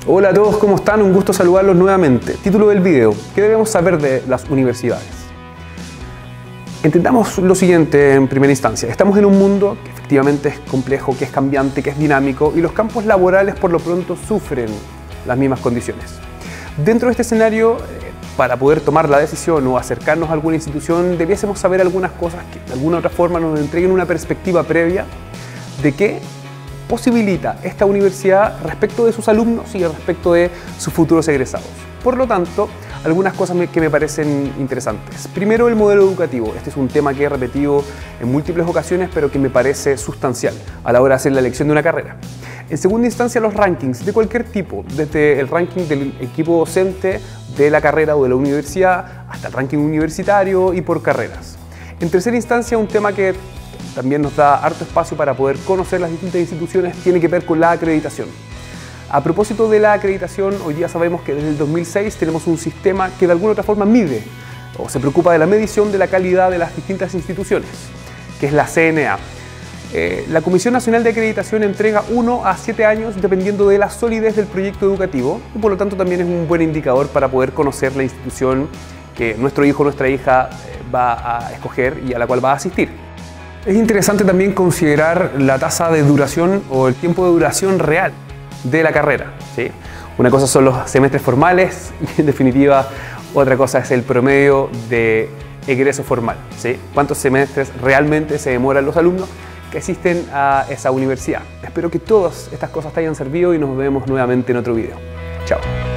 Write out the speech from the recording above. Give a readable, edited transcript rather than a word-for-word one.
Hola a todos, ¿cómo están? Un gusto saludarlos nuevamente. Título del video: ¿qué debemos saber de las universidades? Entendamos lo siguiente en primera instancia. Estamos en un mundo que efectivamente es complejo, que es cambiante, que es dinámico, y los campos laborales por lo pronto sufren las mismas condiciones. Dentro de este escenario, para poder tomar la decisión o acercarnos a alguna institución, debiésemos saber algunas cosas que de alguna u otra forma nos entreguen una perspectiva previa de qué posibilita esta universidad respecto de sus alumnos y respecto de sus futuros egresados. Por lo tanto, algunas cosas que me parecen interesantes. Primero, el modelo educativo. Este es un tema que he repetido en múltiples ocasiones, pero que me parece sustancial a la hora de hacer la elección de una carrera. En segunda instancia, los rankings de cualquier tipo, desde el ranking del equipo docente de la carrera o de la universidad hasta el ranking universitario y por carreras. En tercera instancia, un tema que también nos da harto espacio para poder conocer las distintas instituciones tiene que ver con la acreditación. A propósito de la acreditación, hoy día sabemos que desde el 2006 tenemos un sistema que de alguna u otra forma mide o se preocupa de la medición de la calidad de las distintas instituciones, que es la CNA. La Comisión Nacional de Acreditación entrega 1 a 7 años dependiendo de la solidez del proyecto educativo y por lo tanto también es un buen indicador para poder conocer la institución que nuestro hijo o nuestra hija va a escoger y a la cual va a asistir. Es interesante también considerar la tasa de duración o el tiempo de duración real de la carrera, ¿sí? Una cosa son los semestres formales y en definitiva otra cosa es el promedio de egreso formal, ¿sí? ¿Cuántos semestres realmente se demoran los alumnos que asisten a esa universidad? Espero que todas estas cosas te hayan servido y nos vemos nuevamente en otro video. Chao.